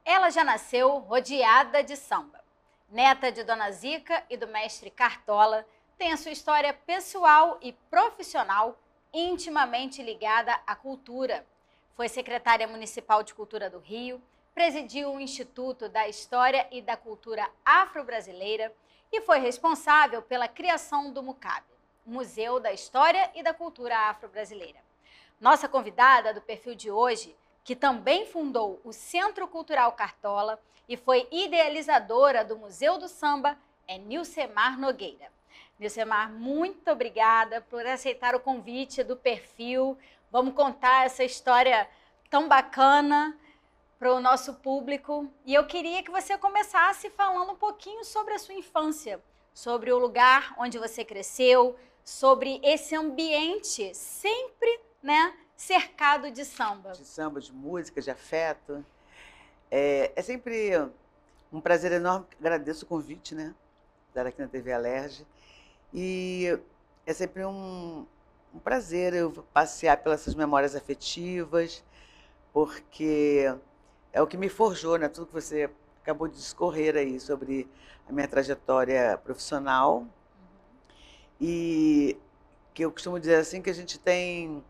Ela já nasceu rodeada de samba. Neta de Dona Zica e do mestre Cartola, tem a sua história pessoal e profissional intimamente ligada à cultura. Foi secretária municipal de Cultura do Rio, presidiu o Instituto da História e da Cultura Afro-Brasileira e foi responsável pela criação do MUCAB, Museu da História e da Cultura Afro-Brasileira. Nossa convidada do perfil de hoje, que também fundou o Centro Cultural Cartola e foi idealizadora do Museu do Samba, é Nilcemar Nogueira. Nilcemar, muito obrigada por aceitar o convite do perfil. Vamos contar essa história tão bacana para o nosso público. E eu queria que você começasse falando um pouquinho sobre a sua infância, sobre o lugar onde você cresceu, sobre esse ambiente sempre, né, cercado de samba. De samba, de música, de afeto. É sempre um prazer enorme. Agradeço o convite, né? Estar aqui na TV Alerj. E é sempre um prazer eu passear pelas essas memórias afetivas, porque é o que me forjou, né? Tudo que você acabou de discorrer aí sobre a minha trajetória profissional. E que eu costumo dizer assim que a gente tem...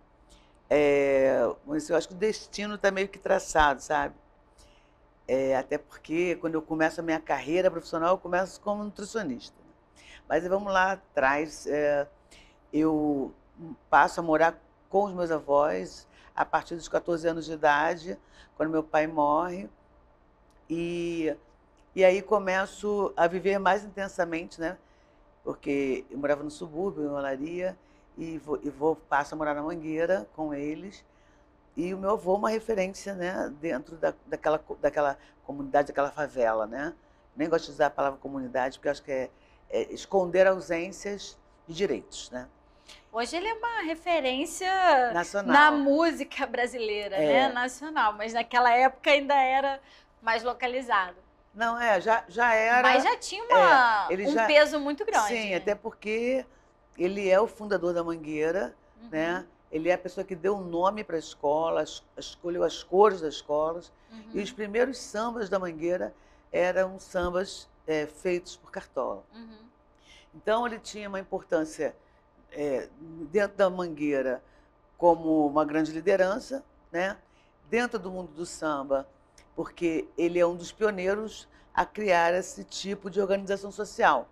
eu acho que o destino está meio que traçado, sabe? Até porque quando eu começo a minha carreira profissional, eu começo como nutricionista. Mas vamos lá atrás, eu passo a morar com os meus avós a partir dos 14 anos de idade, quando meu pai morre. E aí começo a viver mais intensamente, né? Porque eu morava no subúrbio, em Olaria, e passo a morar na Mangueira com eles. E o meu avô é uma referência, né, dentro daquela comunidade, daquela favela, né? Nem gosto de usar a palavra comunidade, porque acho que é esconder ausências de direitos, né? Hoje ele é uma referência nacional na música brasileira, né? Nacional, mas naquela época ainda era mais localizado. Não, já era... Mas já tinha um peso muito grande. Sim, né? até porque ele é o fundador da Mangueira, né? Ele é a pessoa que deu o nome para a escola, escolheu as cores das escolas. E os primeiros sambas da Mangueira eram sambas feitos por Cartola. Então, ele tinha uma importância dentro da Mangueira como uma grande liderança, né? Dentro do mundo do samba, porque ele é um dos pioneiros a criar esse tipo de organização social.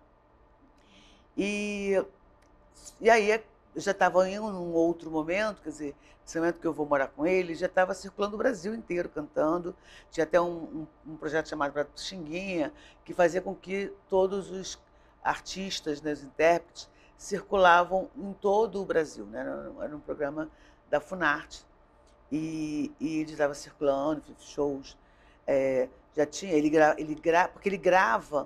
E aí eu já estava em um outro momento, quer dizer, nesse momento que eu vou morar com ele, já estava circulando o Brasil inteiro cantando. Tinha até um projeto chamado Prato Xinguinha, que fazia com que todos os artistas, né, os intérpretes, circulavam em todo o Brasil, né? Era um programa da Funarte. E ele estava circulando, shows. Já tinha, porque ele grava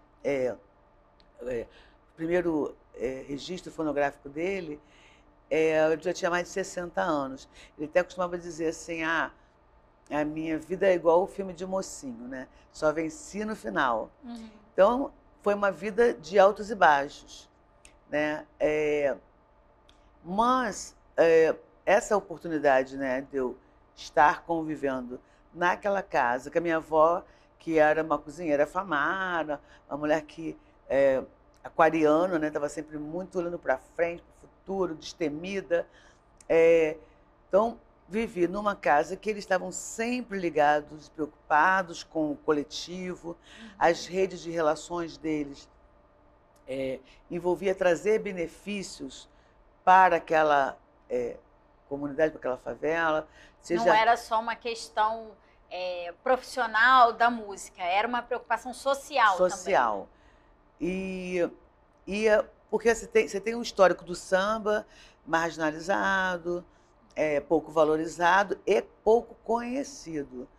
o primeiro registro fonográfico dele, ele já tinha mais de 60 anos. Ele até costumava dizer assim, a minha vida é igual o filme de mocinho, né? Só venci no final. Então, foi uma vida de altos e baixos, né? Mas essa oportunidade, né, de eu estar convivendo naquela casa, com a minha avó, que era uma cozinheira afamada, uma mulher que aquariana, né, estava sempre muito olhando para frente, para o futuro, destemida. Então, vivi numa casa que eles estavam sempre ligados, preocupados com o coletivo. As redes de relações deles envolvia trazer benefícios para aquela comunidade, para aquela favela. Não era só uma questão profissional da música, era uma preocupação social também. Social. E porque você tem um histórico do samba marginalizado, pouco valorizado e pouco conhecido.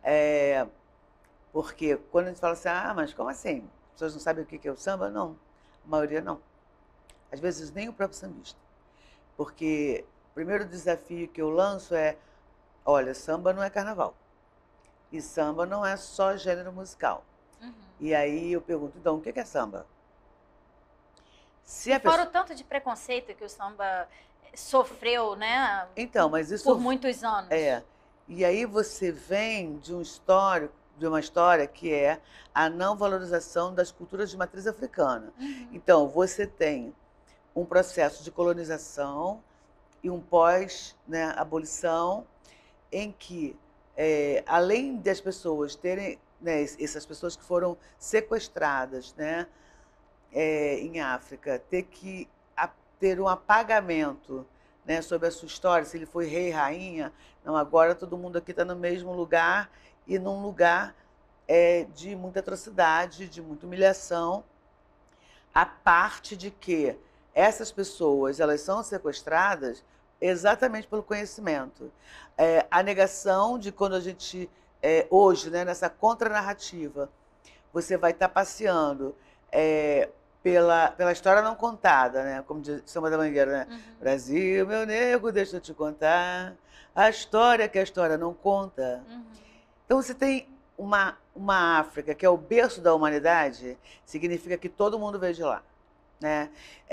Porque quando a gente fala assim, mas como assim? As pessoas não sabem o que é o samba? Não, a maioria não. Às vezes nem o próprio sambista. Porque o primeiro desafio que eu lanço olha, samba não é carnaval. E samba não é só gênero musical. E aí eu pergunto, então, o que é samba? Fora o tanto de preconceito que o samba sofreu, né? Então, mas isso... Por muitos anos. E aí você vem de um histórico de uma história que é a não valorização das culturas de matriz africana. Então, você tem um processo de colonização e um pós, né, abolição, em que, além das pessoas terem, né, essas pessoas que foram sequestradas, né, em África, ter um apagamento, né, sobre a sua história, se ele foi rei, rainha, não, agora todo mundo aqui está no mesmo lugar e num lugar de muita atrocidade, de muita humilhação, a parte de que essas pessoas elas são sequestradas exatamente pelo conhecimento. A negação de quando a gente, hoje, né, nessa contranarrativa, você vai estar passeando pela história não contada, né? Como diz Samba da Mangueira, né? Brasil, meu nego, deixa eu te contar a história que a história não conta. Então você tem uma África que é o berço da humanidade, significa que todo mundo veio de lá, né?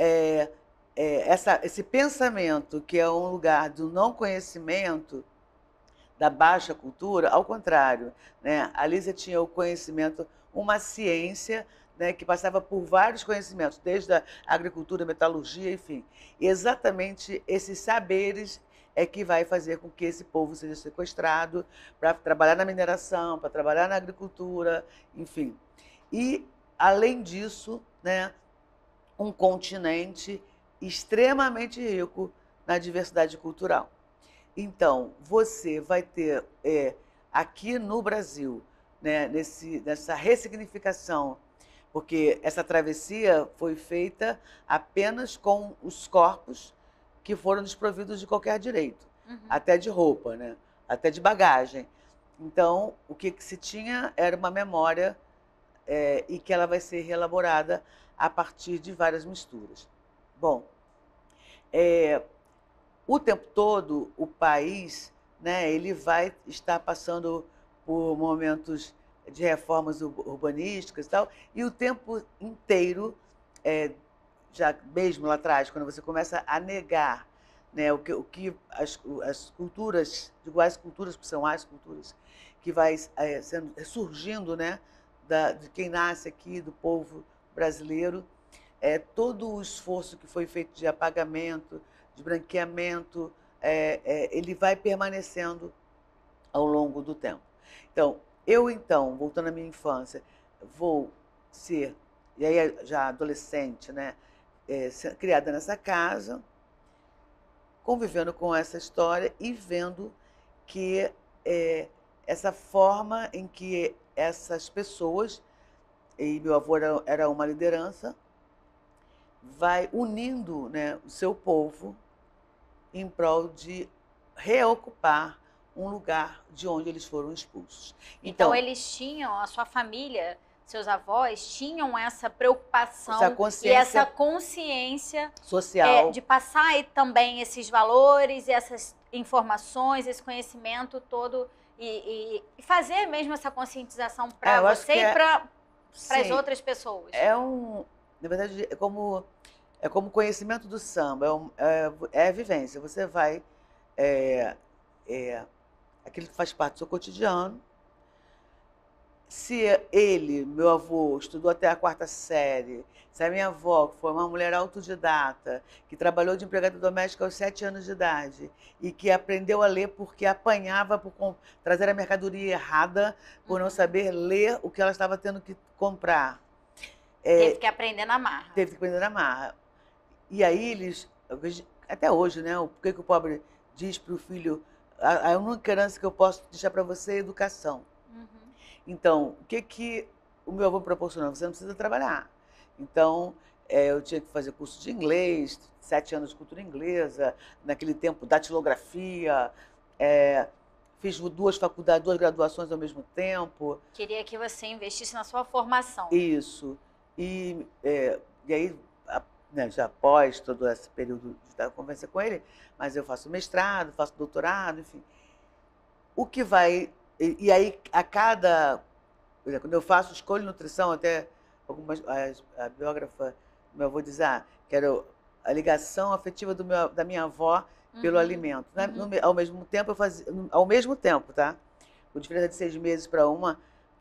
Esse pensamento que é um lugar do não conhecimento, da baixa cultura, ao contrário, né? A Lísia tinha o conhecimento, uma ciência, né, que passava por vários conhecimentos, desde a agricultura, metalurgia, enfim. E exatamente esses saberes é que vai fazer com que esse povo seja sequestrado para trabalhar na mineração, para trabalhar na agricultura, enfim. E, além disso, né, um continente extremamente rico na diversidade cultural. Então, você vai ter aqui no Brasil, né, nessa ressignificação, porque essa travessia foi feita apenas com os corpos que foram desprovidos de qualquer direito, até de roupa, né? Até de bagagem. Então, o que se tinha era uma memória e que ela vai ser reelaborada a partir de várias misturas. Bom, o tempo todo o país, né, ele vai estar passando por momentos de reformas urbanísticas e tal, e o tempo inteiro, já mesmo lá atrás, quando você começa a negar, né, o que as culturas, digo as culturas, que são as culturas, que vai surgindo, né, de quem nasce aqui, do povo brasileiro, todo o esforço que foi feito de apagamento, de branqueamento, ele vai permanecendo ao longo do tempo. Então, voltando à minha infância, vou ser, e aí já adolescente, né, criada nessa casa, convivendo com essa história e vendo que essa forma em que essas pessoas, e meu avô era uma liderança, vai unindo, né, o seu povo em prol de reocupar um lugar de onde eles foram expulsos. Então eles tinham, a sua família, seus avós, tinham essa preocupação e essa consciência social de passar também esses valores, essas informações, esse conhecimento todo e fazer mesmo essa conscientização para você e para as outras pessoas. Na verdade, é como conhecimento do samba, é a vivência. Você vai... aquilo que faz parte do seu cotidiano. Se meu avô, estudou até a 4ª série, se a minha avó, que foi uma mulher autodidata, que trabalhou de empregada doméstica aos 7 anos de idade e que aprendeu a ler porque apanhava por trazer a mercadoria errada, por não saber ler o que ela estava tendo que comprar. Teve que aprender na marra. Teve que aprender na marra. E aí eles, até hoje, né, o que o pobre diz para o filho... A única herança que eu posso deixar para você é educação. Então, o que o meu avô proporcionou? Você não precisa trabalhar. Então, eu tinha que fazer curso de inglês, 7 anos de cultura inglesa, naquele tempo, datilografia, fiz 2 faculdades, 2 graduações ao mesmo tempo. Queria que você investisse na sua formação. Isso. E aí, né, já após todo esse período de conversa com ele, mas eu faço mestrado, faço doutorado, enfim. O que vai... E aí, por exemplo, quando eu faço escolha e nutrição, até a biógrafa do meu avô diz que era a ligação afetiva da minha avó pelo alimento. Ao mesmo tempo, tá? Com diferença de 6 meses para uma, porque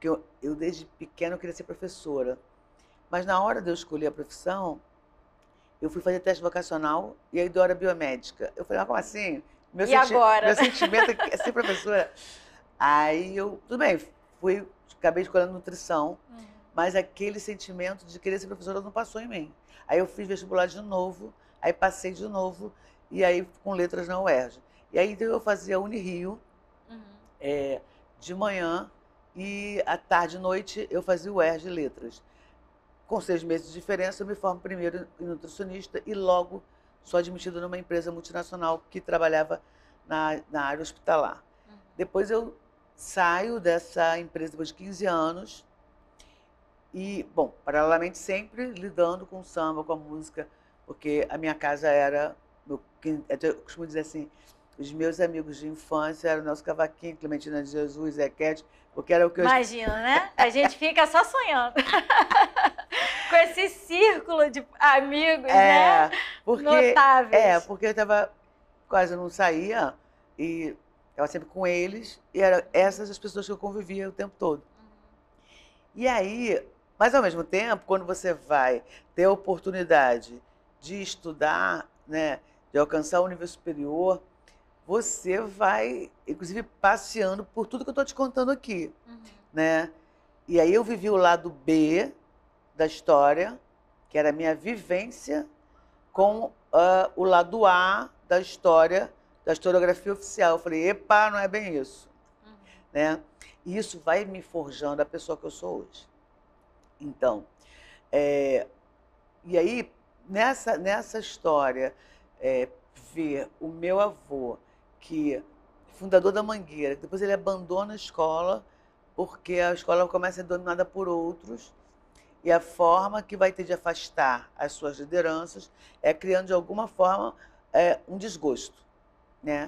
porque eu desde pequena eu queria ser professora. Mas na hora de eu escolher a profissão, eu fui fazer teste vocacional e aí deu hora biomédica. Eu falei, mas como assim? Agora? Meu sentimento é ser professora. Aí eu, tudo bem, acabei escolhendo nutrição, mas aquele sentimento de querer ser professora não passou em mim. Aí eu fiz vestibular de novo, aí passei de novo, e aí com letras na UERJ. E aí então, eu fazia Unirio, de manhã, e à tarde e noite eu fazia UERJ Letras. Com 6 meses de diferença, eu me formo primeiro em nutricionista e logo sou admitida numa empresa multinacional que trabalhava na área hospitalar. Depois eu saio dessa empresa depois de 15 anos e, bom, paralelamente sempre lidando com o samba, com a música, porque a minha casa era, eu costumo dizer assim, os meus amigos de infância eram Nelson Cavaquinho, Clementina de Jesus, Zequete, porque era o que eu... Imagina, né? A gente fica só sonhando. Com esse círculo de amigos, né? Notáveis. Porque eu estava quase não saía e estava sempre com eles e eram essas as pessoas que eu convivia o tempo todo. E aí, mas ao mesmo tempo, quando você vai ter a oportunidade de estudar, né, de alcançar o nível superior, você vai, inclusive, passeando por tudo que eu estou te contando aqui, né? E aí eu vivi o lado B da história, que era a minha vivência, com o lado A da história, da historiografia oficial. Eu falei, epa, não é bem isso. Né? E isso vai me forjando a pessoa que eu sou hoje. Então, e aí, nessa história, ver o meu avô, que fundador da Mangueira, depois ele abandona a escola, porque a escola começa a ser dominada por outros, e a forma que vai ter de afastar as suas lideranças é criando, de alguma forma, um desgosto. Né?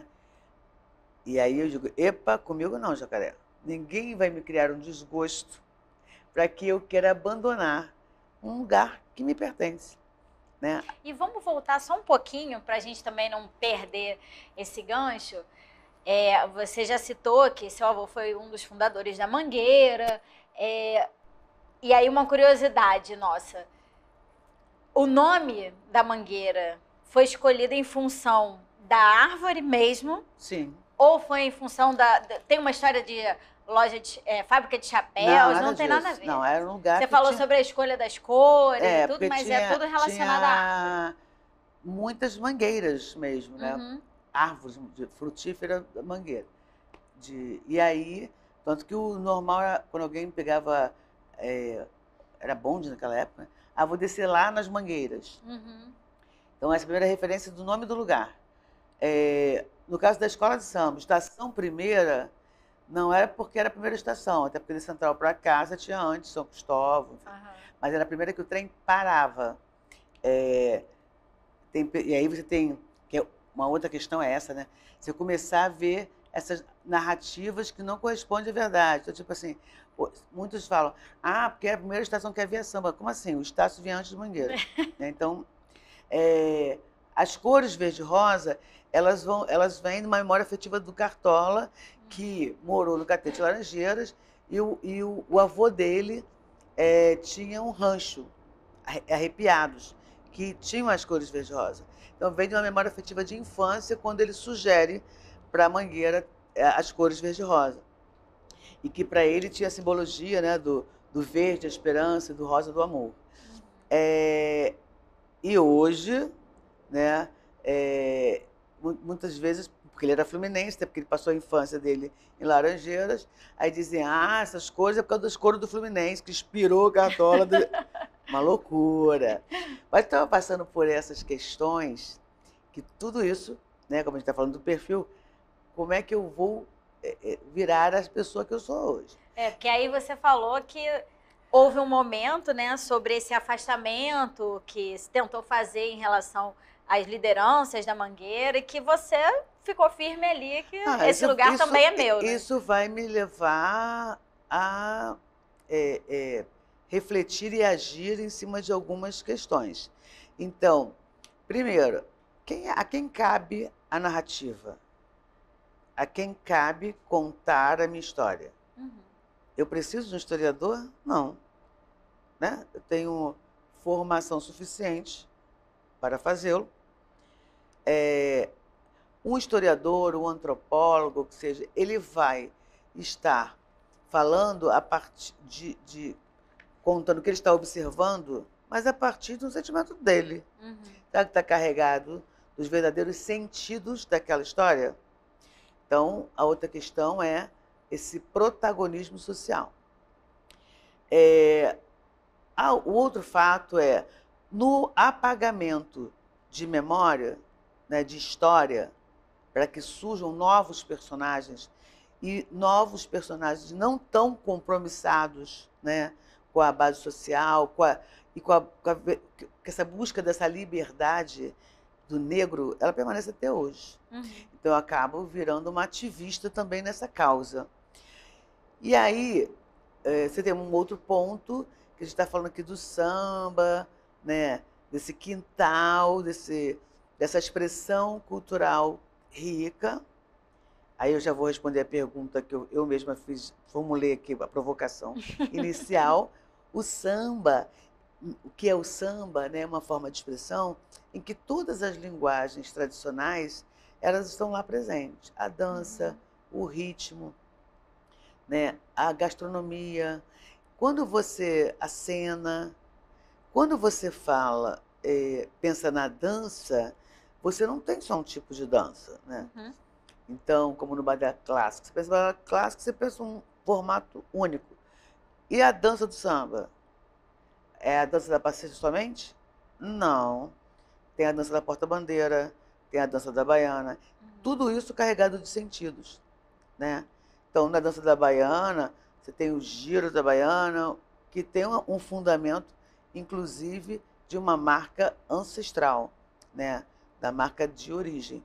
E aí eu digo, epa, comigo não, Jacaré. Ninguém vai me criar um desgosto para que eu queira abandonar um lugar que me pertence. Né? E vamos voltar só um pouquinho, para a gente também não perder esse gancho. Você já citou que seu avô foi um dos fundadores da Mangueira. E aí uma curiosidade nossa. O nome da Mangueira foi escolhido em função da árvore mesmo? Sim. Ou foi em função tem uma história de loja de fábrica de chapéus? Não tem nada a ver. Não, era um lugar. Você falou sobre a escolha das cores e tudo, mas tinha, é tudo relacionado à árvore. Muitas mangueiras mesmo, né? Árvores de frutífera mangueira. E aí, tanto que o normal era quando alguém pegava, era bonde naquela época, né? Vou descer lá nas mangueiras. Então essa é a primeira referência do nome do lugar. No caso da escola de samba, estação primeira, não era porque era a primeira estação, até porque de Central para casa tinha antes São Cristóvão, mas era a primeira que o trem parava. E aí você tem, que uma outra questão é essa, né? Você começar a ver essas narrativas que não correspondem à verdade. Então, tipo assim, muitos falam, porque é a primeira estação que havia samba. Como assim? O Estácio vinha antes de Mangueira. Né? Então, as cores verde e rosa, elas vêm de uma memória afetiva do Cartola, que morou no Catete Laranjeiras, e o avô dele tinha um rancho, Arrepiados, que tinham as cores verde e rosa. Então vem de uma memória afetiva de infância, quando ele sugere para a Mangueira as cores verde e rosa. E que para ele tinha a simbologia, né, do verde, a esperança, e do rosa, do amor. E hoje, né, muitas vezes, porque ele era fluminense, porque ele passou a infância dele em Laranjeiras, aí dizem, essas cores é por causa das cores do Fluminense, que inspirou o Cartola. Uma loucura. Mas estava passando por essas questões, que tudo isso, né, como a gente está falando do perfil, como é que eu vou virar a pessoa que eu sou hoje? Porque aí você falou que houve um momento, né, sobre esse afastamento que se tentou fazer em relação às lideranças da Mangueira e que você ficou firme ali, que esse lugar também é meu. Né? Isso vai me levar a refletir e agir em cima de algumas questões. Então, primeiro, a quem cabe a narrativa? A quem cabe contar a minha história? Eu preciso de um historiador? Não. Né? Eu tenho formação suficiente para fazê-lo. Um historiador, um antropólogo, que seja, ele vai estar falando a partir contando o que ele está observando, mas a partir do sentimento dele. Sabe que está carregado dos verdadeiros sentidos daquela história? Então, a outra questão é esse protagonismo social. O outro fato é, no apagamento de memória, né, de história, para que surjam novos personagens, e novos personagens não tão compromissados, né, com a base social, com essa busca dessa liberdade do negro, ela permanece até hoje. Então, eu acabo virando uma ativista também nessa causa. E aí, você tem um outro ponto, que a gente está falando aqui do samba, né, desse quintal, dessa expressão cultural rica. Aí eu já vou responder a pergunta que eu mesma fiz, formulei aqui a provocação inicial. O samba, o que é o samba, né, é uma forma de expressão em que todas as linguagens tradicionais, elas estão lá presentes. A dança, o ritmo, né, a gastronomia. Quando você acena, quando você fala, pensa na dança, você não tem só um tipo de dança, né? Então, como no balé clássico, você pensa no balé clássico, você pensa um formato único. E a dança do samba? É a dança da passista somente? Não. Tem a dança da porta-bandeira, tem a dança da baiana. Tudo isso carregado de sentidos, né? Então, na dança da baiana, você tem o giro da baiana, que tem um fundamento, inclusive, de uma marca ancestral, né? Da marca de origem.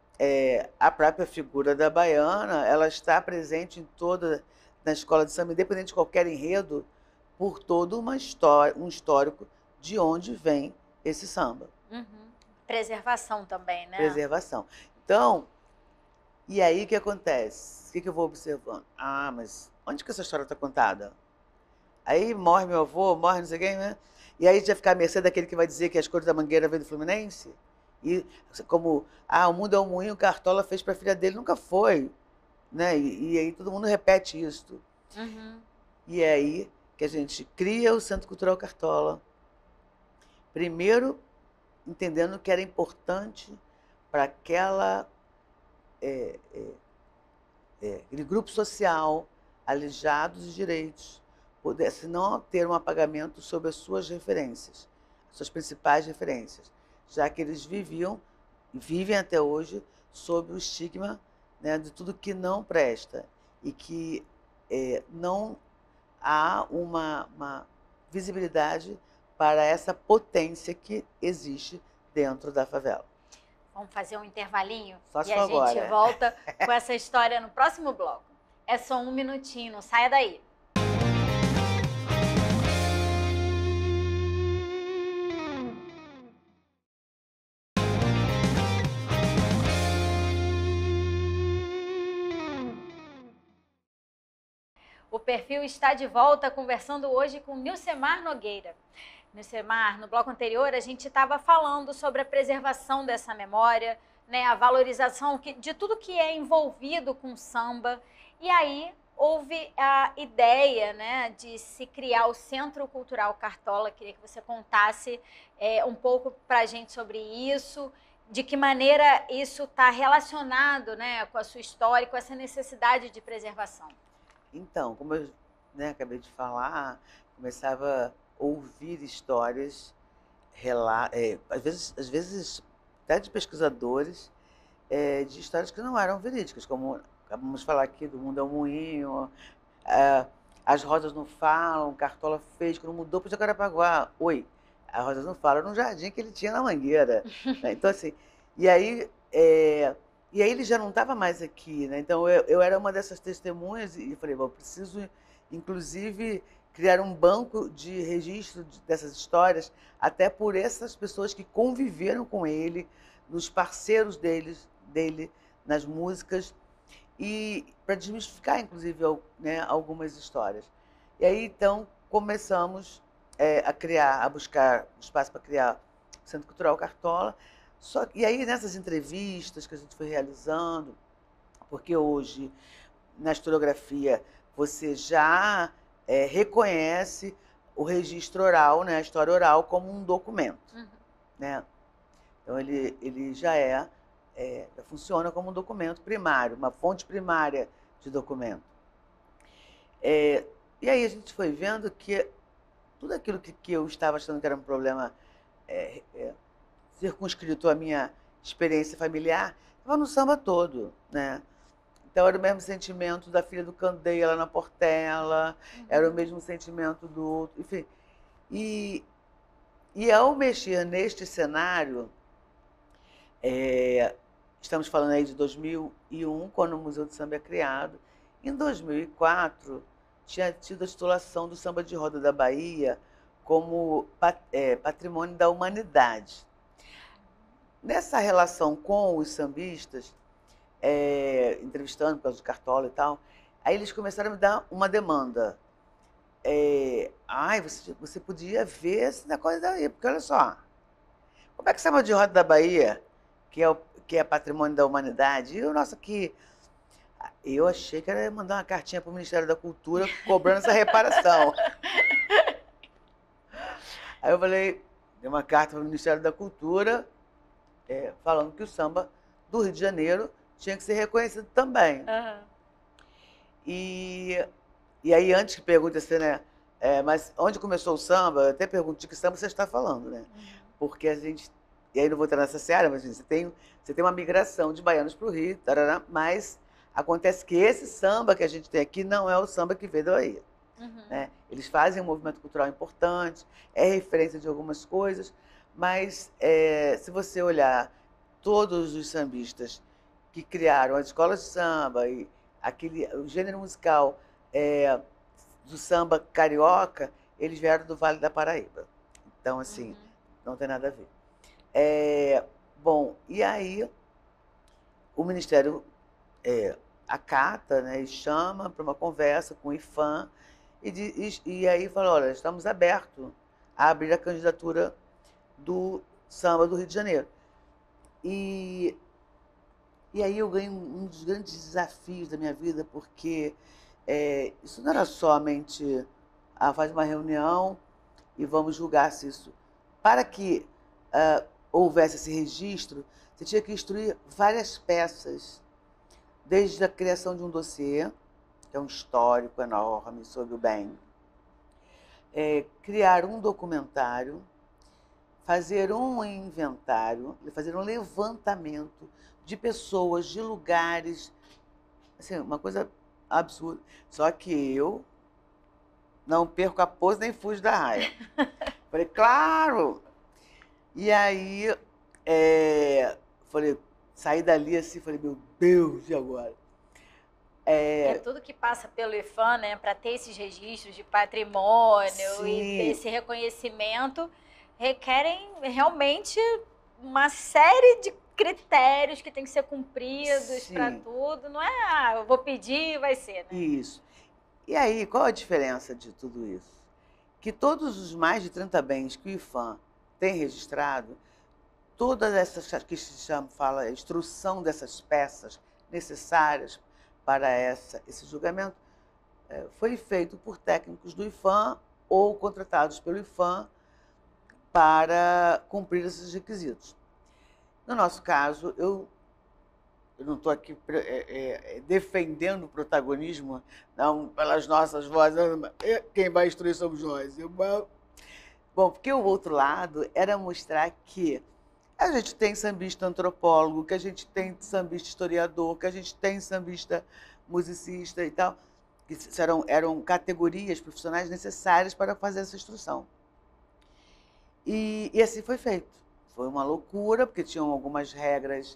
A própria figura da baiana, ela está presente na escola de samba, independente de qualquer enredo, por toda uma história, um histórico de onde vem esse samba. Preservação também, né? Preservação. Então, e aí o que acontece? O que eu vou observando? Ah, mas onde que essa história está contada? Aí morre meu avô, morre não sei quem, né? E aí já ficar à mercê daquele que vai dizer que as cores da Mangueira veio do Fluminense? E como, o mundo é um moinho, o Cartola fez para a filha dele, nunca foi, né? E aí todo mundo repete isso. E é aí que a gente cria o Centro Cultural Cartola. Primeiro, entendendo que era importante para aquele grupo social, alijados de direitos, pudesse não ter um apagamento sobre as suas referências, suas principais referências, já que eles viviam e vivem até hoje sob o estigma, né, de tudo que não presta e que não há uma visibilidade para essa potência que existe dentro da favela. Vamos fazer um intervalinho? Só se e a agora. gente volta com essa história no próximo bloco. É só um minutinho, não saia daí. O Perfil está de volta conversando hoje com Nilcemar Nogueira. Nilcemar, no bloco anterior a gente estava falando sobre a preservação dessa memória, né, a valorização de tudo que é envolvido com samba. E aí houve a ideia, né, de se criar o Centro Cultural Cartola. Queria que você contasse um pouco para a gente sobre isso, de que maneira isso está relacionado, né, com a sua história e com essa necessidade de preservação. Então, como eu, né, acabei de falar, começava a ouvir histórias, às vezes até de pesquisadores, de histórias que não eram verídicas, como acabamos de falar aqui do Mundo é um Moinho, As Rosas Não Falam, Cartola fez, quando mudou para o Jacarepaguá. Oi, As Rosas Não Falam era um jardim que ele tinha na Mangueira. Né? Então, assim, e aí ele já não estava mais aqui, né? Então eu era uma dessas testemunhas e falei, bom, preciso, inclusive, criar um banco de registro dessas histórias, até por essas pessoas que conviveram com ele, nos parceiros dele nas músicas. e para desmistificar, inclusive, né, algumas histórias. E aí, então, começamos a buscar espaço para criar o Centro Cultural Cartola. E aí, nessas entrevistas que a gente foi realizando, porque hoje, na historiografia, você já reconhece o registro oral, né, a história oral, como um documento. Né? Então, ele já já funciona como um documento primário, uma fonte primária de documento. E aí a gente foi vendo que tudo aquilo que eu estava achando que era um problema circunscrito à minha experiência familiar, estava no samba todo, né? Então, era o mesmo sentimento da filha do Candeia lá na Portela, era o mesmo sentimento do outro, enfim. E ao mexer neste cenário, estamos falando aí de 2001, quando o Museu do Samba é criado. Em 2004, tinha tido a titulação do Samba de Roda da Bahia como patrimônio da humanidade. Nessa relação com os sambistas, entrevistando por causa de Cartola e tal, aí eles começaram a me dar uma demanda. Você podia ver esse negócio daí, porque olha só, como é que o Samba de Roda da Bahia, que é patrimônio da humanidade, e o nosso aqui... Eu achei que era mandar uma cartinha para o Ministério da Cultura cobrando essa reparação. Aí eu falei, dei uma carta para o Ministério da Cultura, falando que o samba do Rio de Janeiro tinha que ser reconhecido também. E aí, antes que pergunte assim, né? Mas onde começou o samba? Eu até pergunto de que samba você está falando, né? Porque a gente... E aí não vou entrar nessa seara, mas você tem uma migração de baianos para o Rio, tarará, mas acontece que esse samba que a gente tem aqui não é o samba que veio da Bahia. Né? Eles fazem um movimento cultural importante, é referência de algumas coisas, mas se você olhar todos os sambistas que criaram as escolas de samba e o gênero musical do samba carioca, eles vieram do Vale da Paraíba. Então, assim, não tem nada a ver. Bom, e aí o Ministério acata, né, e chama para uma conversa com o IPHAN e aí fala, olha, estamos abertos a abrir a candidatura do samba do Rio de Janeiro. E aí eu ganhei um dos grandes desafios da minha vida, porque isso não era somente faz uma reunião e vamos julgar se isso... Para que houvesse esse registro, você tinha que instruir várias peças, desde a criação de um dossiê, que é um histórico enorme sobre o bem, criar um documentário, fazer um inventário, fazer um levantamento de pessoas, de lugares, assim, uma coisa absurda. Só que eu não perco a pose nem fujo da raia. Falei, claro! E aí, saí dali assim, falei, meu Deus, e agora? Porque tudo que passa pelo IPHAN, né, para ter esses registros de patrimônio Sim. E ter esse reconhecimento, requerem realmente uma série de critérios que tem que ser cumpridos para tudo. Não é, eu vou pedir e vai ser, né? Isso. E aí, qual a diferença de tudo isso? Que todos os mais de 30 bens que o IPHAN tem registrado, todas essas que fala instrução dessas peças necessárias para esse julgamento, foi feito por técnicos do IPHAN ou contratados pelo IPHAN para cumprir esses requisitos. No nosso caso, eu não estou aqui defendendo o protagonismo, não, pelas nossas vozes, quem vai instruir somos nós. Bom, porque o outro lado era mostrar que a gente tem sambista antropólogo, que a gente tem sambista historiador, que a gente tem sambista musicista e tal, que eram categorias profissionais necessárias para fazer essa instrução. E assim foi feito. Foi uma loucura, porque tinham algumas regras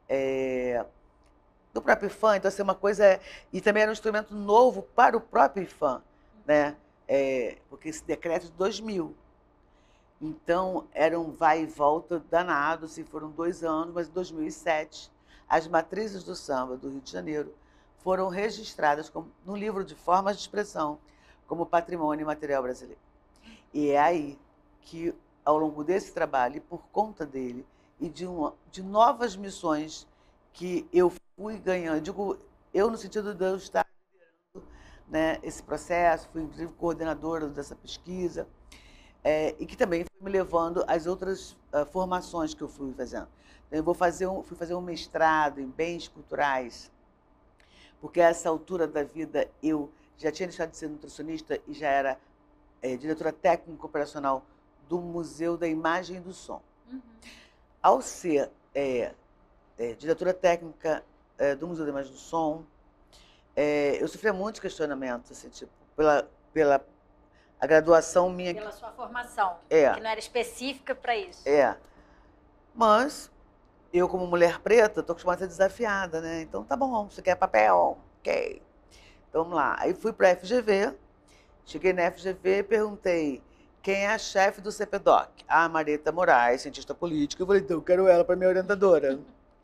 do próprio IPHAN, então assim, uma coisa... E também era um instrumento novo para o próprio IPHAN, né? Porque esse decreto é de 2000. Então, era um vai e volta danado, assim, foram 2 anos, mas em 2007, as matrizes do samba do Rio de Janeiro foram registradas no livro de formas de expressão como patrimônio imaterial brasileiro. E é aí que, ao longo desse trabalho, e por conta dele, e de novas missões que eu fui ganhando, digo eu no sentido de eu estar liderando, né, esse processo, fui inclusive coordenadora dessa pesquisa, e que também foi me levando às outras formações que eu fui fazendo. Então, fui fazer um mestrado em bens culturais, porque a essa altura da vida eu já tinha deixado de ser nutricionista e já era diretora técnica operacional do Museu da Imagem e do Som. Uhum. Ao ser diretora técnica do Museu da Imagem e do Som, eu sofria muitos questionamentos, assim, tipo, pela a graduação minha. Pela sua formação, que não era específica para isso. Mas eu, como mulher preta, estou acostumada a ser desafiada, né? Então, tá bom, você quer papel? Ok. Então, vamos lá. Aí fui para a FGV, cheguei na FGV e perguntei quem é a chefe do CPDOC? A Marieta Moraes, cientista política. Eu falei, então, eu quero ela para minha orientadora.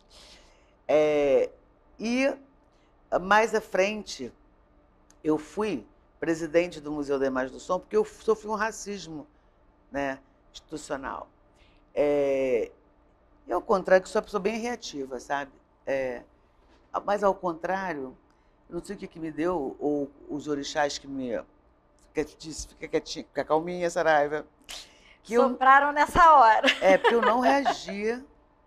E mais à frente, eu fui presidente do Museu da Imagem e do Som porque eu sofri um racismo, né, institucional. E ao contrário, que sou uma pessoa bem reativa, sabe? Mas ao contrário, não sei o que me deu, ou os orixás que me disse, fica quietinha, fica calminha, Saraiva. Que sopraram nessa hora. Porque eu não reagia.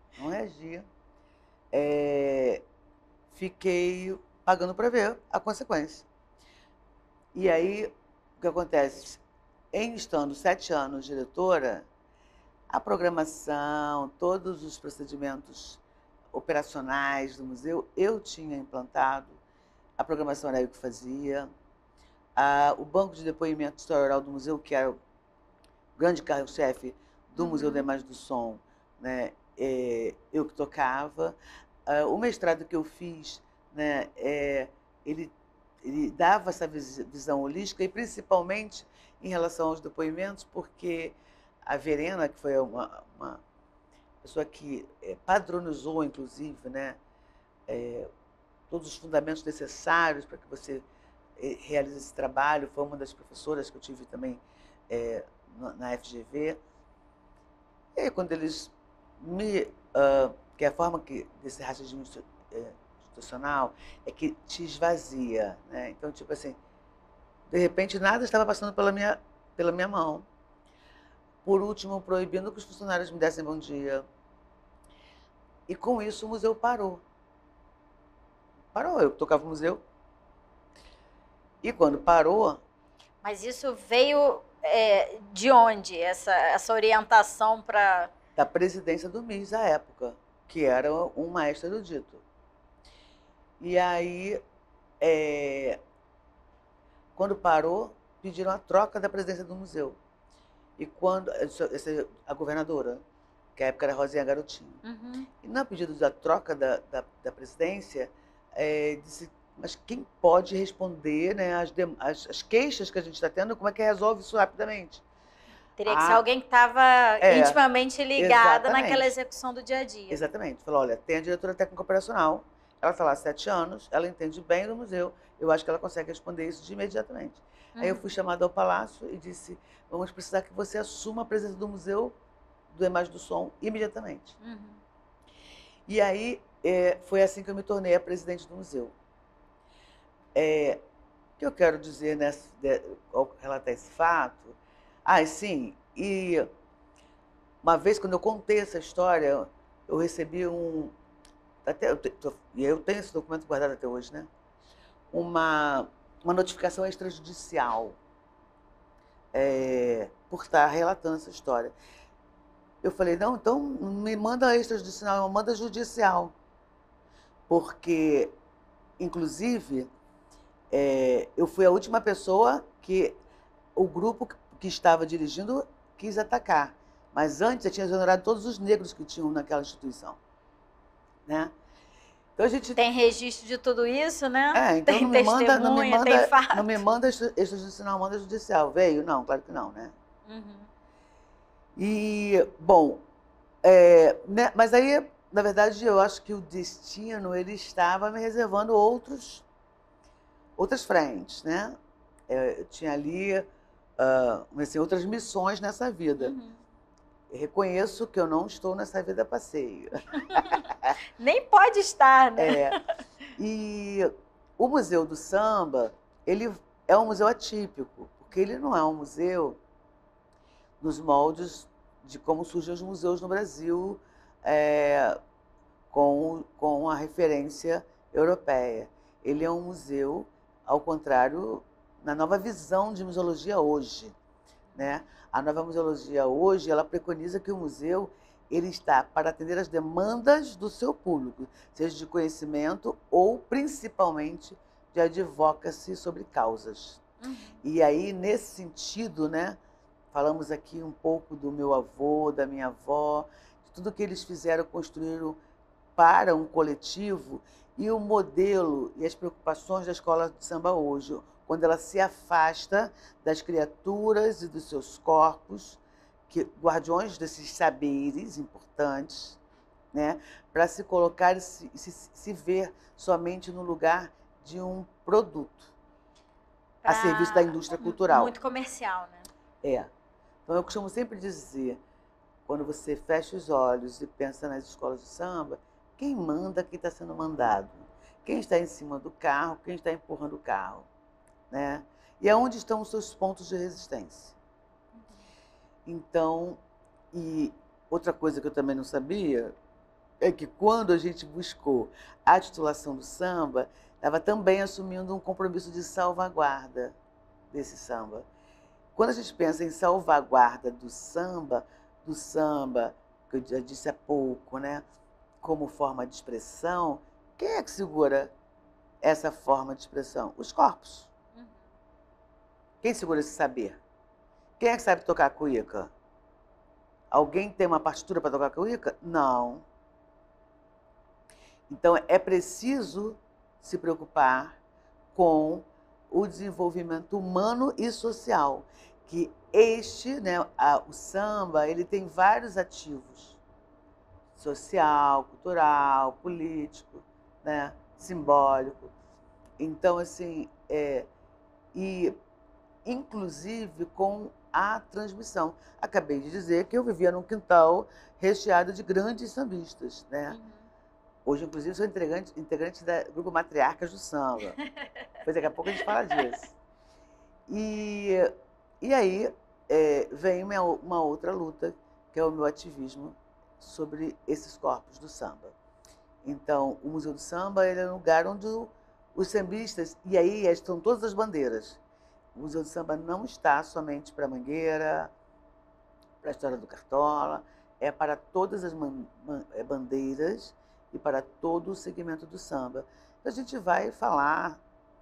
Fiquei pagando para ver a consequência. E aí, o que acontece? Estando 7 anos diretora, a programação, todos os procedimentos operacionais do museu, eu tinha implantado, a programação era eu que fazia, o banco de depoimento de história oral do museu, que era o grande carro-chefe do Museu da Imagem e do Som, né, eu que tocava. O mestrado que eu fiz, né, ele dava essa visão holística, e principalmente em relação aos depoimentos, porque a Verena, que foi uma pessoa que padronizou, inclusive, né, todos os fundamentos necessários para que você realize esse trabalho, foi uma das professoras que eu tive também na FGV. E aí, quando eles que a forma desse racismo institucional é que te esvazia, né? Então, tipo assim, de repente nada estava passando pela minha mão. Por último, proibindo que os funcionários me dessem bom dia. E com isso o museu parou. Eu tocava no museu. E quando parou... Mas isso veio de onde, essa orientação para... Da presidência do MIS à época, que era um maestro erudito. E aí, quando parou, pediram a troca da presidência do museu. E quando a governadora, que à época era Rosinha Garotinho, e no pedido da troca da presidência, disse, mas quem pode responder, né, as queixas que a gente está tendo, como é que resolve isso rapidamente? Teria que ser alguém que estava intimamente ligada naquela execução do dia a dia. Exatamente. Falou, olha, tem a diretora técnica operacional, ela está lá há 7 anos, ela entende bem do museu, eu acho que ela consegue responder isso de imediatamente. Aí eu fui chamada ao palácio e disse, vamos precisar que você assuma a presença do museu do Imagem do Som imediatamente. E aí foi assim que eu me tornei a presidente do museu. O que eu quero dizer ao relatar esse fato... sim, e uma vez, quando eu contei essa história, eu recebi e eu tenho esse documento guardado até hoje, né? Uma notificação extrajudicial por estar relatando essa história. Eu falei, não, então não me manda extrajudicial, manda judicial. Porque, inclusive, eu fui a última pessoa que o grupo que estava dirigindo quis atacar. Mas antes eu tinha exonerado todos os negros que tinham naquela instituição. Né? Então a gente... Tem registro de tudo isso, né? Então tem não me manda, tem fato. Não me manda extrajudicial, manda judicial. Veio? Não, claro que não, né? E, bom, né, mas aí, na verdade, eu acho que o destino, ele estava me reservando outros outras frentes, né? Eu tinha ali assim, outras missões nessa vida. Reconheço que eu não estou nessa vida a passeio. Nem pode estar, né? E o Museu do Samba, ele é um museu atípico, porque ele não é um museu nos moldes de como surgem os museus no Brasil, com a referência europeia. Ele é um museu, ao contrário, na nova visão de museologia hoje, né? A nova museologia hoje, ela preconiza que o museu ele está para atender às demandas do seu público, seja de conhecimento ou, principalmente, de advocacy sobre causas. E aí, nesse sentido, né, falamos aqui um pouco do meu avô, da minha avó, de tudo que eles fizeram, construíram para um coletivo, e o modelo e as preocupações da escola de samba hoje, quando ela se afasta das criaturas e dos seus corpos, guardiões desses saberes importantes, né, para se colocar e se ver somente no lugar de um produto a serviço da indústria cultural. Muito comercial, né? Então, eu costumo sempre dizer, quando você fecha os olhos e pensa nas escolas de samba, quem manda, quem está sendo mandado? Quem está em cima do carro, quem está empurrando o carro? Né? E aonde estão os seus pontos de resistência? Então, e outra coisa que eu também não sabia é que quando a gente buscou a titulação do samba, estava também assumindo um compromisso de salvaguarda desse samba. Quando a gente pensa em salvaguarda do samba, que eu já disse há pouco, né, como forma de expressão, quem é que segura essa forma de expressão? Os corpos. Quem segura esse saber? Quem é que sabe tocar cuíca? Alguém tem uma partitura para tocar cuíca? Não. Então, é preciso se preocupar com o desenvolvimento humano e social, que o samba, ele tem vários ativos, social, cultural, político, né, simbólico. Então, assim, e inclusive com a transmissão. Acabei de dizer que eu vivia num quintal recheado de grandes sambistas, né? Hoje, inclusive, sou integrante do grupo Matriarcas do Samba. Pois daqui a pouco a gente fala disso. E aí vem uma outra luta, que é o meu ativismo sobre esses corpos do samba. Então, o Museu do Samba ele é um lugar onde os sambistas, e aí estão todas as bandeiras. O Museu do Samba não está somente para a Mangueira, para a história do Cartola, é para todas as bandeiras e para todo o segmento do samba. Então, a gente vai falar,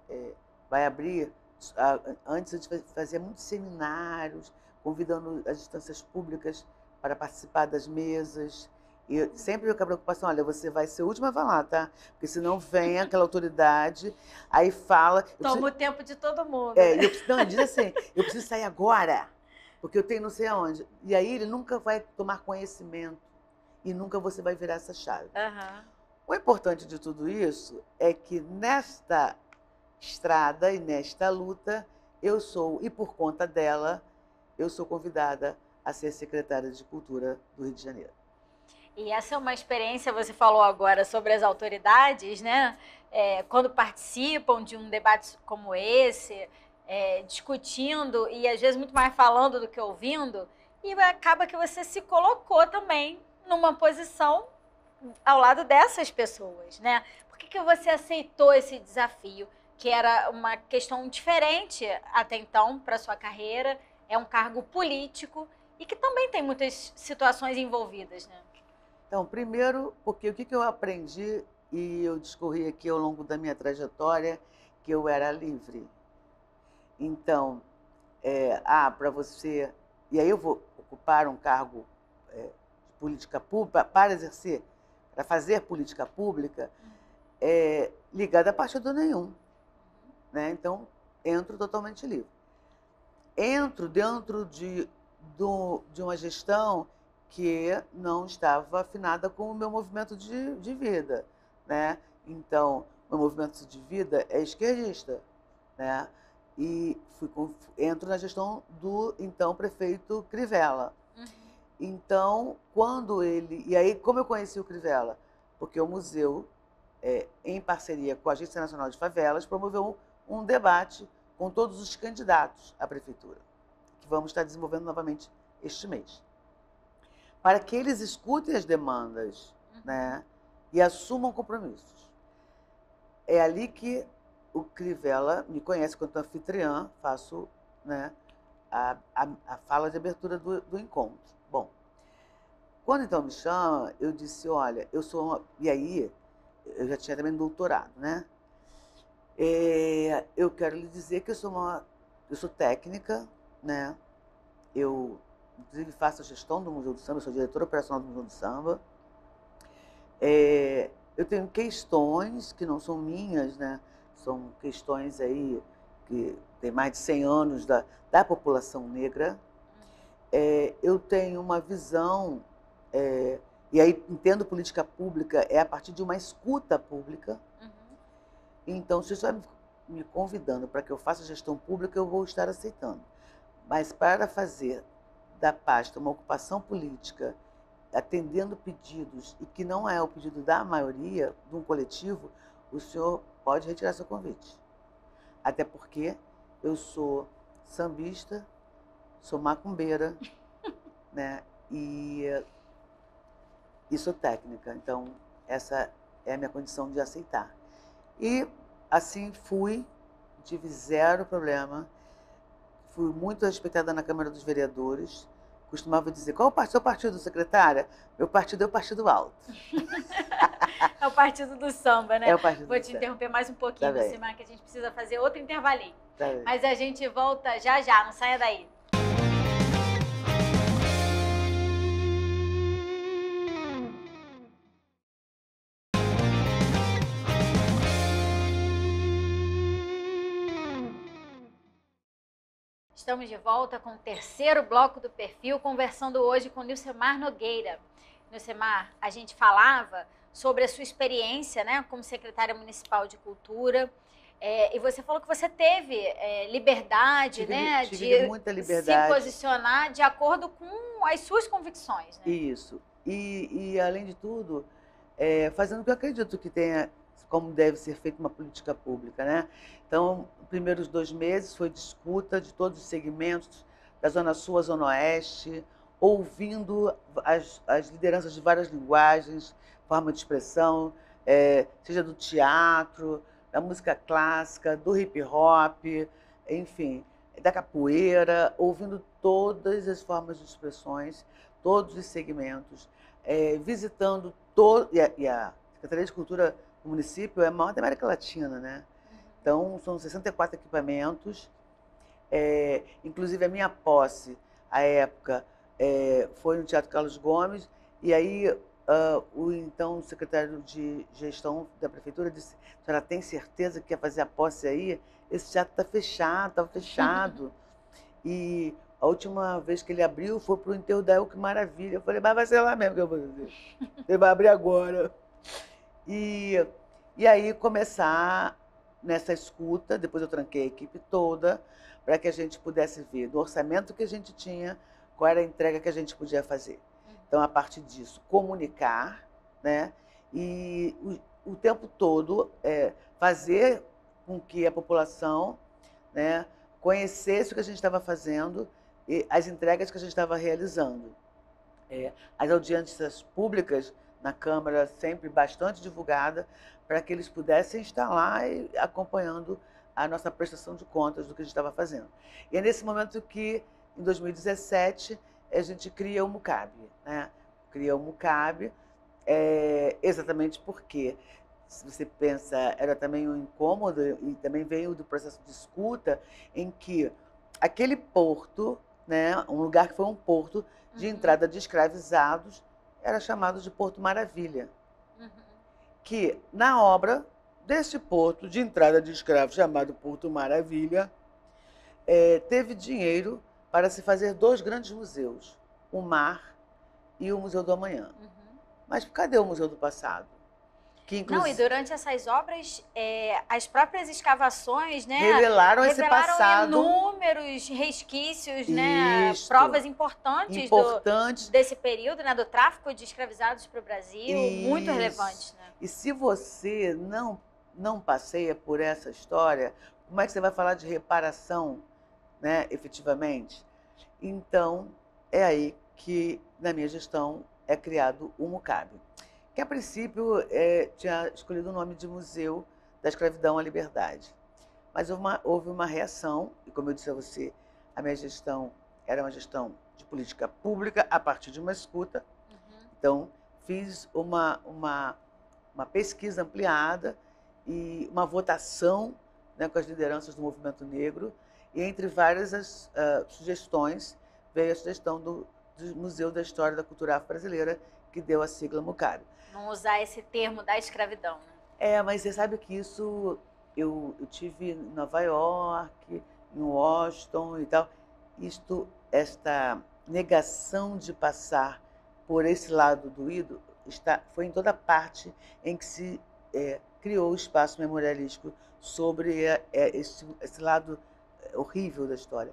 vai abrir. Antes a gente fazia muitos seminários, convidando as instâncias públicas para participar das mesas. E sempre com a preocupação, olha, você vai ser a última a falar, tá? Porque senão vem aquela autoridade, aí fala... Toma o tempo de todo mundo. Não, ele diz assim, eu preciso sair agora, porque eu tenho não sei aonde. E aí ele nunca vai tomar conhecimento e nunca você vai virar essa chave. O importante de tudo isso é que nesta estrada e nesta luta, e por conta dela, eu sou convidada a ser secretária de Cultura do Rio de Janeiro. E essa é uma experiência, você falou agora sobre as autoridades, né? Quando participam de um debate como esse, discutindo e às vezes muito mais falando do que ouvindo, e acaba que você se colocou também numa posição ao lado dessas pessoas, né? Por que você aceitou esse desafio, que era uma questão diferente até então para sua carreira, é um cargo político e que também tem muitas situações envolvidas, né? Então, primeiro, porque o que eu aprendi e eu discorri aqui ao longo da minha trajetória, que eu era livre. Então, para você... E aí eu vou ocupar um cargo de política pública, para fazer política pública, ligada a partido nenhum. Né? Então, entro totalmente livre. Entro dentro de uma gestão que não estava afinada com o meu movimento de vida. Né? Então, meu movimento de vida é esquerdista. né? E entro na gestão do então prefeito Crivella. Então, e aí, como eu conheci o Crivella? Porque o museu, em parceria com a Agência Nacional de Favelas, promoveu um debate com todos os candidatos à prefeitura, que vamos estar desenvolvendo novamente este mês, para que eles escutem as demandas, né, e assumam compromissos. É ali que o Crivella me conhece quanto anfitriã, faço, né, a fala de abertura do encontro. Bom, quando então me chama, eu disse, olha, eu sou e aí, eu já tinha também doutorado, né? Eu quero lhe dizer que eu sou técnica, né? Eu, inclusive, faço a gestão do Museu do Samba, eu sou diretora operacional do Museu do Samba. Eu tenho questões que não são minhas, né? São questões aí que tem mais de 100 anos da população negra. Eu tenho uma visão, e aí entendo política pública a partir de uma escuta pública. Então, se você está me convidando para que eu faça gestão pública, eu vou estar aceitando. Mas para fazer da pasta uma ocupação política, atendendo pedidos, e que não é o pedido da maioria, de um coletivo, o senhor pode retirar seu convite. Até porque eu sou sambista, sou macumbeira, né? E sou técnica. Então, essa é a minha condição de aceitar. E assim fui, tive zero problema, fui muito respeitada na Câmara dos Vereadores. Costumava dizer, qual é o seu partido, secretária? Meu partido é o Partido Alto. É o partido do samba, né? É o partido Vou do te samba. interromper mais um pouquinho, Tá bem. Lucimar, que a gente precisa fazer outro intervalinho. Tá bem. Mas a gente volta já já, não saia daí. Estamos de volta com o terceiro bloco do Perfil, conversando hoje com Nilcemar Nogueira. Nilcemar, a gente falava sobre a sua experiência, né, como secretária municipal de cultura, e você falou que você teve liberdade, né, tive muita liberdade. Se posicionar de acordo com as suas convicções. Né? Isso. E, além de tudo, fazendo o que eu acredito que tenha, como deve ser feita uma política pública, né? Então, os primeiros 2 meses foi de escuta de todos os segmentos, da Zona Sul à Zona Oeste, ouvindo as lideranças de várias linguagens, forma de expressão, seja do teatro, da música clássica, do hip hop, enfim, da capoeira, ouvindo todas as formas de expressões, todos os segmentos, visitando e a Secretaria de Cultura do município é a maior da América Latina, né? Então, são 64 equipamentos, inclusive a minha posse, à época, foi no Teatro Carlos Gomes, e aí o então secretário de gestão da prefeitura disse, a senhora tem certeza que quer fazer a posse aí? Esse teatro está fechado, estava fechado. E a última vez que ele abriu foi para o enterro da El, que maravilha. Eu falei, mas vai ser lá mesmo que eu vou fazer. Ele vai abrir agora. E aí começar nessa escuta, depois eu tranquei a equipe toda, para que a gente pudesse ver do orçamento que a gente tinha, qual era a entrega que a gente podia fazer. Então, a partir disso, comunicar, né? E o tempo todo fazer com que a população, né, conhecesse o que a gente estava fazendo e as entregas que a gente estava realizando. As audiências públicas na Câmara, sempre bastante divulgada, para que eles pudessem estar lá e acompanhando a nossa prestação de contas do que a gente estava fazendo. E é nesse momento que, em 2017, a gente cria o MUCAB. Né? Cria o MUCAB, exatamente porque, se você pensa, era também um incômodo, e também veio do processo de escuta, em que aquele porto, né, um lugar que foi um porto de entrada de escravizados, era chamado de Porto Maravilha. Que, na obra desse porto de entrada de escravos, chamado Porto Maravilha, teve dinheiro para se fazer 2 grandes museus, o Mar e o Museu do Amanhã. Mas cadê o Museu do Passado? Que, Não, e durante essas obras, as próprias escavações, né, revelaram esse passado. Inúmeros resquícios, né, provas importantes desse período, né, do tráfico de escravizados para o Brasil, muito relevantes. Né? E se você não passeia por essa história, como é que você vai falar de reparação, né, efetivamente? Então, é aí que, na minha gestão, é criado o MUCAB, que a princípio tinha escolhido o nome de Museu da Escravidão à Liberdade. Mas houve uma reação, e como eu disse a você, a minha gestão era uma gestão de política pública a partir de uma escuta. Então, fiz uma pesquisa ampliada e uma votação, né, com as lideranças do movimento negro, e entre várias sugestões, veio a sugestão do Museu da História da Cultura Afro-Brasileira, que deu a sigla MUCAB. Não usar esse termo da escravidão, né? Mas você sabe que isso... Eu tive em Nova York, em Washington e tal. Esta negação de passar por esse lado doído foi em toda parte em que se criou o espaço memorialístico sobre esse lado horrível da história.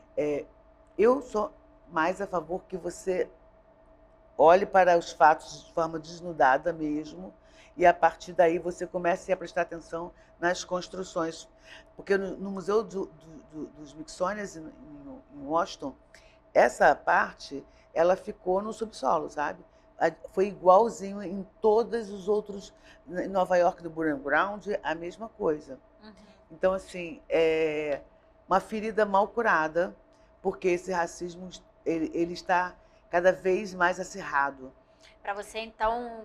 Eu sou mais a favor que você olhe para os fatos de forma desnudada mesmo, e a partir daí você comece a prestar atenção nas construções. Porque no Museu do Smithsonian, em Washington, essa parte ela ficou no subsolo, sabe? Foi igualzinho em todos os outros, em Nova York do Burial Ground, a mesma coisa. Então, assim, é uma ferida mal curada, porque esse racismo ele está cada vez mais acirrado. Para você, então,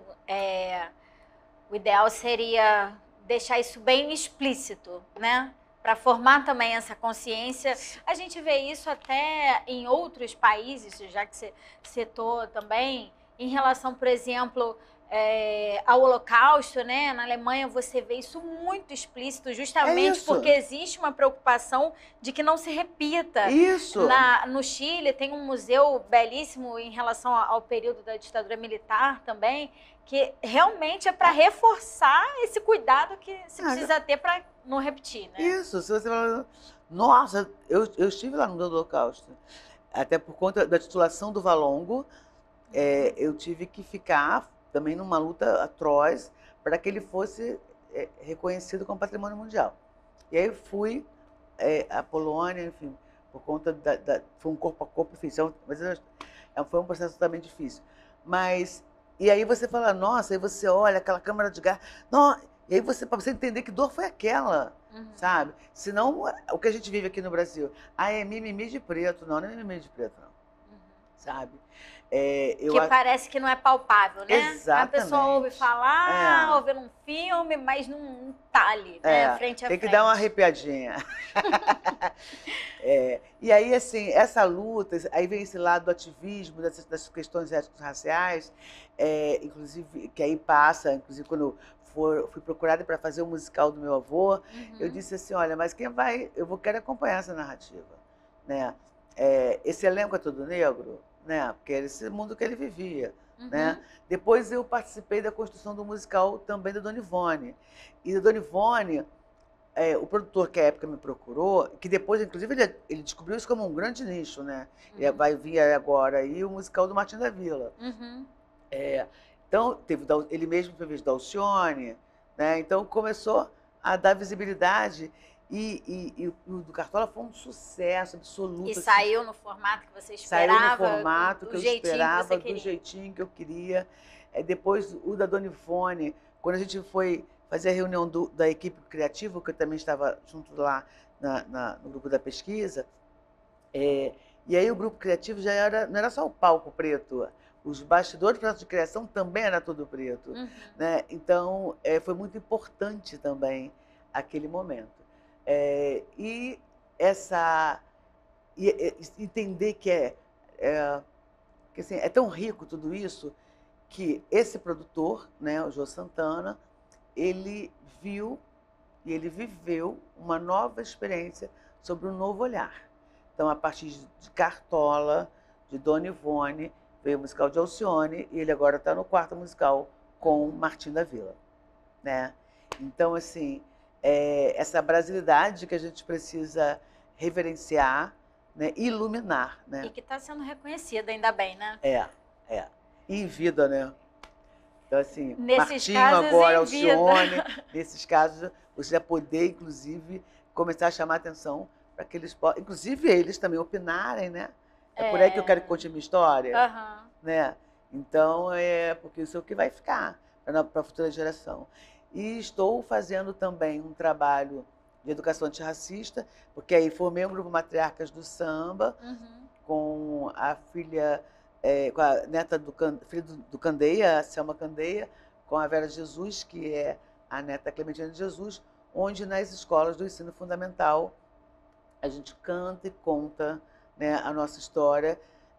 o ideal seria deixar isso bem explícito, né? Para formar também essa consciência. A gente vê isso até em outros países, já que você citou também, em relação, por exemplo, ao Holocausto, né? Na Alemanha você vê isso muito explícito, justamente porque existe uma preocupação de que não se repita. Isso. No Chile tem um museu belíssimo em relação ao período da ditadura militar também, que realmente é para reforçar esse cuidado que se precisa ter para não repetir, né? Isso, se você fala, nossa, eu estive lá no Holocausto, até por conta da titulação do Valongo, eu tive que ficar também numa luta atroz para que ele fosse reconhecido como patrimônio mundial. E aí fui à Polônia, enfim, por conta foi um corpo a corpo, enfim, mas foi um processo também difícil. E aí você fala, nossa, aí você olha aquela câmara de gás, e aí para você entender que dor foi aquela, sabe? Senão, o que a gente vive aqui no Brasil, é mimimi de preto, não é mimimi de preto, não, sabe? Parece que não é palpável, né? Exatamente. A pessoa ouve falar, ouve num filme, mas não tá ali, né? Frente a frente. Tem que dar uma arrepiadinha. E aí, assim, essa luta, aí vem esse lado do ativismo, das questões étnico-raciais, inclusive, que aí passa, inclusive, quando eu fui procurada para fazer o musical do meu avô, eu disse assim, olha, mas eu quero acompanhar essa narrativa, né? Esse elenco é todo negro, né? Porque era esse mundo que ele vivia, né? Depois eu participei da construção do musical também da Dona Ivone. E da Dona Ivone, o produtor que à época me procurou, que depois, inclusive, ele descobriu isso como um grande nicho, né? Vai vir agora aí o musical do Martim da Vila. Então, ele mesmo fez da Alcione, né? Então começou a dar visibilidade. E o do Cartola foi um sucesso absoluto. E saiu no formato que você esperava? Saiu no formato que eu esperava, do jeitinho que eu queria. Depois, o da Dona Ivone, quando a gente foi fazer a reunião da equipe criativa, que eu também estava junto lá no grupo da pesquisa, e aí o grupo criativo não era só o palco preto, os bastidores do processo de criação também era tudo preto. Né? Então, foi muito importante também aquele momento. E entender que assim, é tão rico tudo isso que esse produtor, né, o Jô Santana, ele viu e ele viveu uma nova experiência sobre um novo olhar. Então, a partir de Cartola, de Dona Ivone, veio o musical de Alcione e ele agora está no quarto musical com Martim da Vila. né? Então, assim, essa brasilidade que a gente precisa reverenciar, né? Iluminar, né? E que está sendo reconhecida, ainda bem, né? É. E em vida, né? Então, assim, Nesses Martinho casos, agora, em vida. Alcione, nesses casos, você vai poder, inclusive, começar a chamar atenção para que eles possam, inclusive eles também opinarem, né? É por aí que eu quero que conte a minha história, né? Então, porque isso é o que vai ficar para a futura geração. E estou fazendo também um trabalho de educação antirracista, porque aí formei um grupo Matriarcas do Samba, com a filha, com a neta filha do Candeia, a Selma Candeia, com a Vera Jesus, que é a neta Clementina de Jesus, onde nas escolas do ensino fundamental a gente canta e conta, né, a nossa história,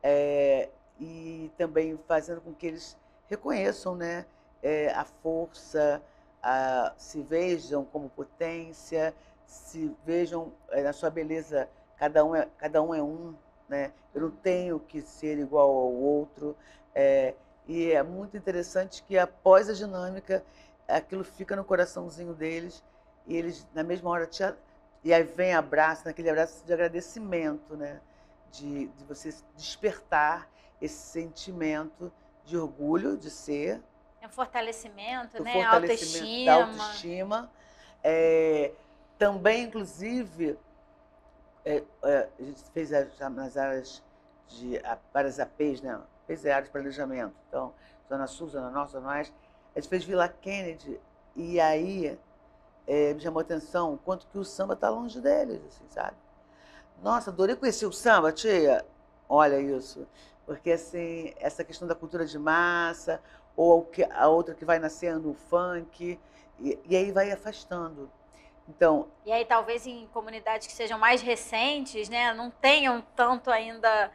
e também fazendo com que eles reconheçam, né, a força, se vejam como potência, se vejam na sua beleza, cada um é um, né? Eu não tenho que ser igual ao outro. E é muito interessante que após a dinâmica, aquilo fica no coraçãozinho deles e eles, na mesma hora, e aí vem abraço, naquele abraço de agradecimento, né? De você despertar esse sentimento de orgulho de ser. É um fortalecimento, né? Fortalecimento da autoestima. Também, inclusive, a gente fez nas áreas de várias APs, né? Fez áreas de planejamento. Então, Zona Sul, Zona Norte, Zona Oeste. A gente fez Vila Kennedy e aí me chamou a atenção o quanto que o samba está longe deles, assim, sabe? Nossa, adorei conhecer o samba, tia. Olha isso. Porque, assim, essa questão da cultura de massa, ou a outra que vai nascendo, o funk, e aí vai afastando. Então, e aí talvez em comunidades que sejam mais recentes, né, não tenham tanto ainda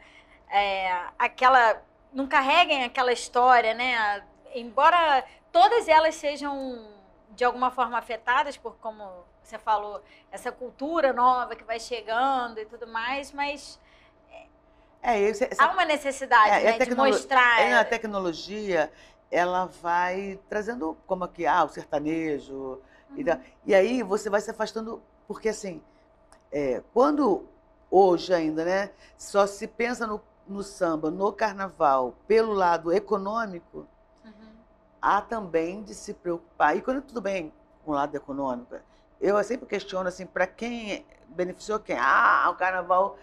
não carreguem aquela história, né? Embora todas elas sejam de alguma forma afetadas por, como você falou, essa cultura nova que vai chegando e tudo mais, mas há uma necessidade, né, de mostrar. A tecnologia, ela vai trazendo, como aqui, o sertanejo. E aí você vai se afastando, porque assim, quando hoje ainda, né, só se pensa no samba, no carnaval, pelo lado econômico, há também de se preocupar. E quando tudo bem com o lado econômico, eu sempre questiono assim, para quem beneficiou quem? O carnaval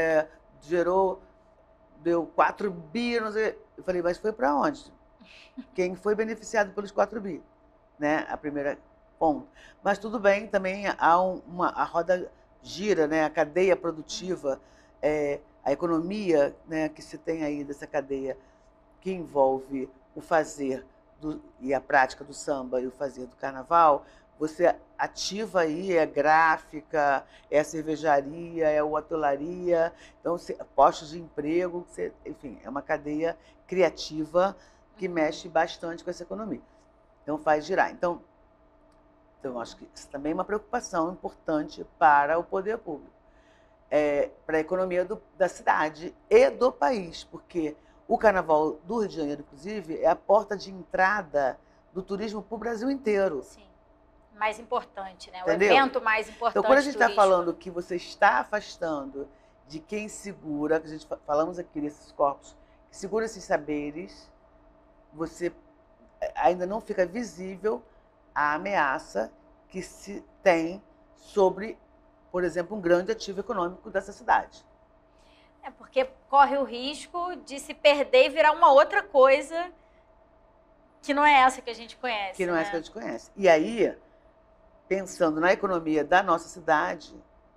deu 4 bi, não sei. Eu falei, mas foi para onde? Quem foi beneficiado pelos 4 bi? Né? A primeira ponto. Mas tudo bem, também a roda gira, né? A cadeia produtiva, a economia, né, que se tem aí dessa cadeia que envolve o fazer e a prática do samba e o fazer do carnaval, você ativa aí, gráfica, a cervejaria, a hotelaria, então, postos de emprego, enfim, é uma cadeia criativa que mexe bastante com essa economia. Então, faz girar. Então, eu acho que isso também é uma preocupação importante para o poder público, para a economia da cidade e do país, porque o Carnaval do Rio de Janeiro, inclusive, é a porta de entrada do turismo para o Brasil inteiro. Sim, mais importante, né? Entendeu? O evento mais importante. Então, quando a gente está falando que você está afastando de quem segura, que a gente falamos aqui desses corpos, que segura esses saberes, você ainda não fica visível a ameaça que se tem sobre, por exemplo, um grande ativo econômico dessa cidade. Porque corre o risco de se perder e virar uma outra coisa que não é essa que a gente conhece. Que não é essa que a gente conhece. E aí, pensando na economia da nossa cidade,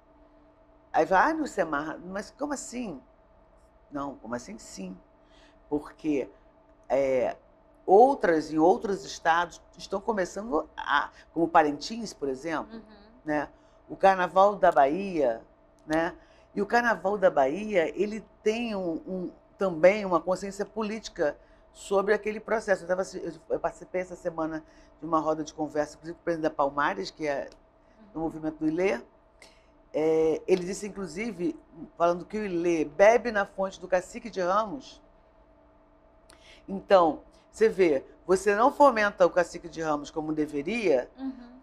aí vai, no Semar, mas como assim? Não, como assim sim? Porque em outros estados estão começando como Parintins, por exemplo, né? O Carnaval da Bahia, né? E o Carnaval da Bahia, ele tem também uma consciência política sobre aquele processo. Eu participei essa semana de uma roda de conversa, inclusive com o presidente da Palmares, que é do movimento do Ilê. Ele disse, inclusive, falando que o Ilê bebe na fonte do Cacique de Ramos. Então, Você vê, você não fomenta o cacique de Ramos como deveria,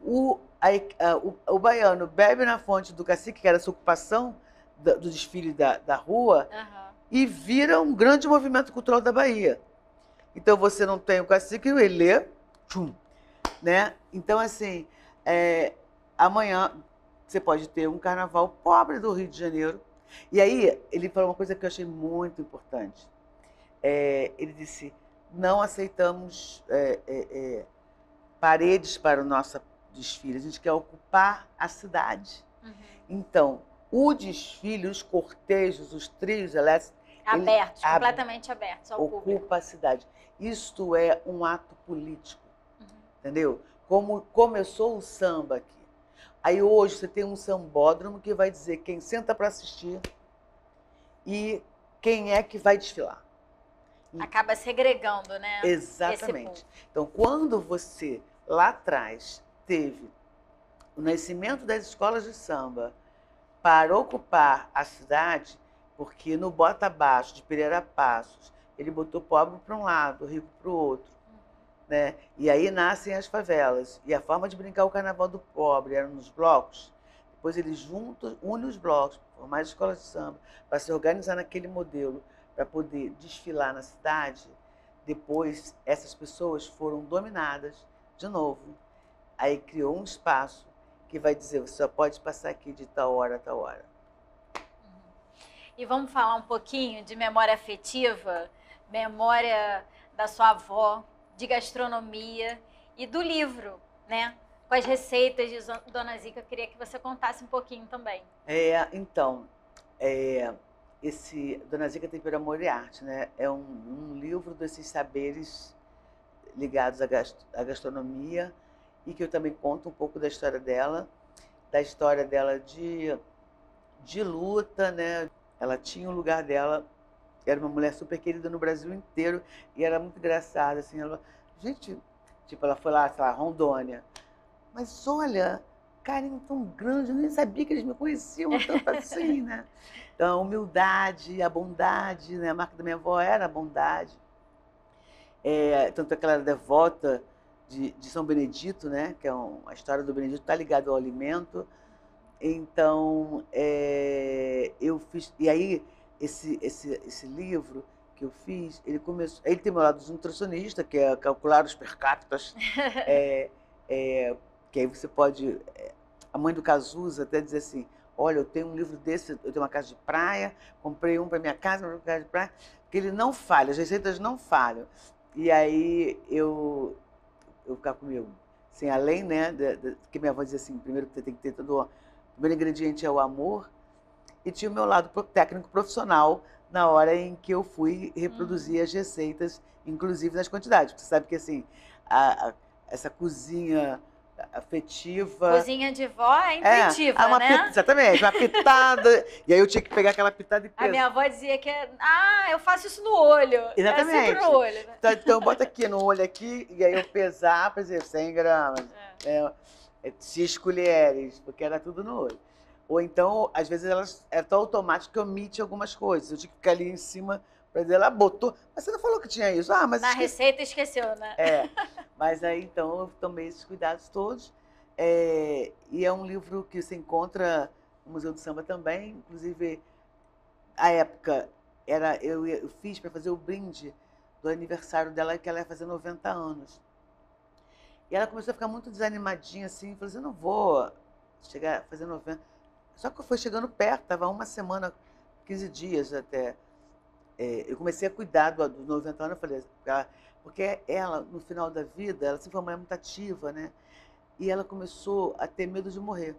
o baiano bebe na fonte do cacique, que era essa ocupação do desfile da rua, e vira um grande movimento cultural da Bahia. Então você não tem o cacique, o Elê, tchum, né? Então, assim, amanhã você pode ter um carnaval pobre do Rio de Janeiro. E aí ele falou uma coisa que eu achei muito importante. Ele disse, não aceitamos paredes para o nosso desfile, a gente quer ocupar a cidade. Então, o desfile, os cortejos, os trios elétricos... Abertos, completamente abertos ao público. Ocupa a cidade. Isto é um ato político, entendeu? Como começou o samba aqui. Aí hoje você tem um sambódromo que vai dizer quem senta para assistir e quem é que vai desfilar. Acaba segregando, né? Exatamente. Então, quando você, lá atrás, teve o nascimento das escolas de samba para ocupar a cidade, porque no Bota Abaixo, de Pereira Passos, ele botou pobre para um lado, rico para o outro. Né? E aí nascem as favelas. E a forma de brincar o carnaval do pobre era nos blocos. Depois eles unem os blocos, formar escolas de samba, para se organizar naquele modelo, para poder desfilar na cidade. Depois, essas pessoas foram dominadas de novo. Aí criou um espaço que vai dizer, você só pode passar aqui de tal hora a tal hora. E vamos falar um pouquinho de memória afetiva, memória da sua avó, de gastronomia e do livro, né? Com as receitas de Dona Zica, eu queria que você contasse um pouquinho também. Então, esse Dona Zica Tempero, Amor e Arte, né? É um livro desses saberes ligados à gastronomia e que eu também conto um pouco da história dela de luta, né? Ela tinha o lugar dela, era uma mulher super querida no Brasil inteiro e era muito engraçada, assim, ela foi lá, sei lá, Rondônia, mas olha, carinho tão grande, eu nem sabia que eles me conheciam tanto assim, né? Então, a humildade, a bondade, né? A marca da minha avó era a bondade. Tanto é que ela era devota de São Benedito, né? Que a história do Benedito está ligada ao alimento. Então, eu fiz... E aí, esse livro que eu fiz, ele tem meu lado de nutricionista, que é calcular os per capitas, que aí você pode... A mãe do Cazuza até diz assim, olha, eu tenho um livro desse, eu tenho uma casa de praia, comprei um para minha casa, uma casa de praia, que ele não falha, as receitas não falham. E aí eu ficava comigo, assim, além, né, que minha avó dizia assim, primeiro que você tem que ter todo... O primeiro ingrediente é o amor, e tinha o meu lado técnico profissional na hora em que eu fui reproduzir as receitas, inclusive nas quantidades. Você sabe que, assim, essa cozinha afetiva... Cozinha de vó é intuitiva, né? Exatamente, uma pitada. E aí eu tinha que pegar aquela pitada e pesar. A minha avó dizia que eu faço isso no olho. Exatamente. É sempre no olho, né? Então bota aqui no olho aqui, e aí eu pesar, por exemplo, 100 gramas. 6 colheres, porque era tudo no olho. Ou então, às vezes, é tão automático que omite algumas coisas. Eu tinha que ficar ali em cima para dizer, ela botou. Mas você não falou que tinha isso. Mas na receita esqueceu, né? Mas aí, então, eu tomei esses cuidados todos. E é um livro que se encontra no Museu do Samba também. Inclusive, à época, eu fiz para fazer o brinde do aniversário dela, que ela ia fazer 90 anos. E ela começou a ficar muito desanimadinha, assim, falou assim, eu não vou chegar a fazer 90. Só que foi chegando perto, estava uma semana, 15 dias até. Eu comecei a cuidar dos 90 anos, eu falei, porque ela, no final da vida, ela sempre foi uma mulher muito ativa, né? E ela começou a ter medo de morrer.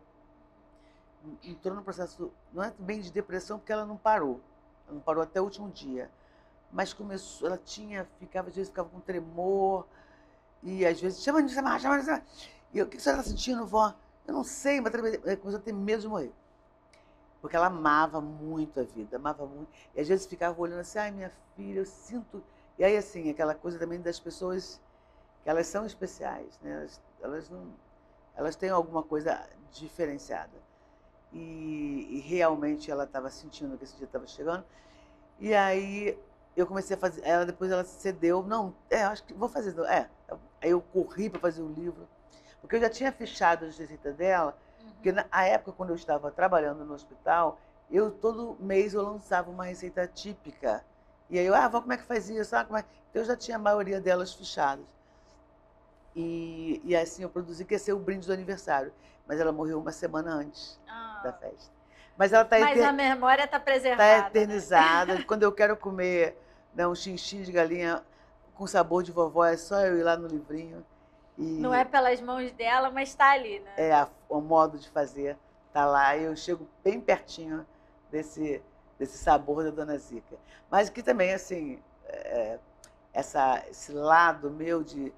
Entrou num processo, não é bem de depressão, porque ela não parou. Ela não parou até o último dia. Mas começou, ela às vezes ficava com tremor, e às vezes, chama de chamar. E eu, o que você está sentindo, vó? Eu não sei, mas ela começou a ter medo de morrer. Porque ela amava muito a vida, amava muito. E às vezes ficava olhando assim, ai, minha filha, eu sinto... E aí, assim, aquela coisa também das pessoas, que elas são especiais, né? Elas têm alguma coisa diferenciada. E realmente ela estava sentindo que esse dia estava chegando. E aí eu comecei a fazer, depois ela cedeu, não, acho que vou fazer, aí eu corri para fazer o livro, porque eu já tinha fechado a receita dela, porque na época, quando eu estava trabalhando no hospital, todo mês eu lançava uma receita típica, e aí eu, vó, como é que faz isso? Então eu já tinha a maioria delas fechadas. E assim eu produzi, que ia ser o brinde do aniversário, mas ela morreu uma semana antes da festa. Mas ela Mas a memória está preservada. Está eternizada. Né? Quando eu quero comer, né, um xinxim de galinha com sabor de vovó, é só eu ir lá no livrinho. Não é pelas mãos dela, mas está ali, né? O modo de fazer está lá, e eu chego bem pertinho desse sabor da Dona Zica. Mas que também, assim, esse lado meu de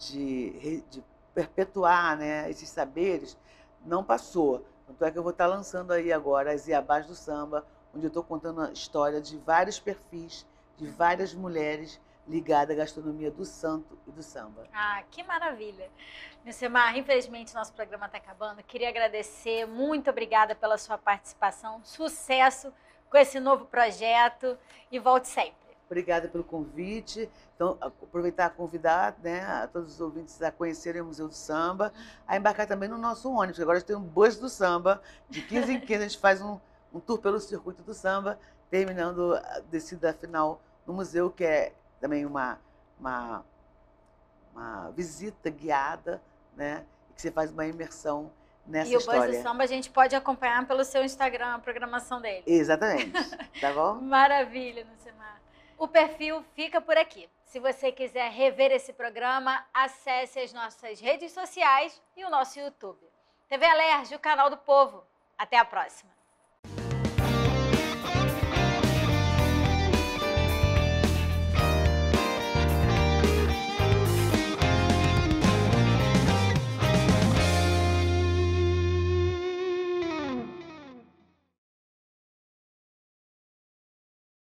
perpetuar, né, esses saberes não passou. Tanto é que eu vou estar lançando aí agora as Iabás do Samba, onde eu estou contando a história de vários perfis, de várias mulheres ligadas à gastronomia do santo e do samba. Que maravilha! Nilcemar, infelizmente nosso programa está acabando. Queria agradecer, muito obrigada pela sua participação, sucesso com esse novo projeto e volte sempre. Obrigada pelo convite. Então, aproveitar e convidar, né, a todos os ouvintes a conhecerem o Museu do Samba, a embarcar também no nosso ônibus. Agora a gente tem um bus do samba, de 15 em 15 a gente faz um tour pelo circuito do samba, terminando a descida final no museu, que é também uma visita guiada, né, que você faz uma imersão nessa história. E o Bus do Samba a gente pode acompanhar pelo seu Instagram, a programação dele. Exatamente. Tá bom? Maravilha, Nilcemar. O perfil fica por aqui. Se você quiser rever esse programa, acesse as nossas redes sociais e o nosso YouTube. TV Alerj, o canal do povo. Até a próxima.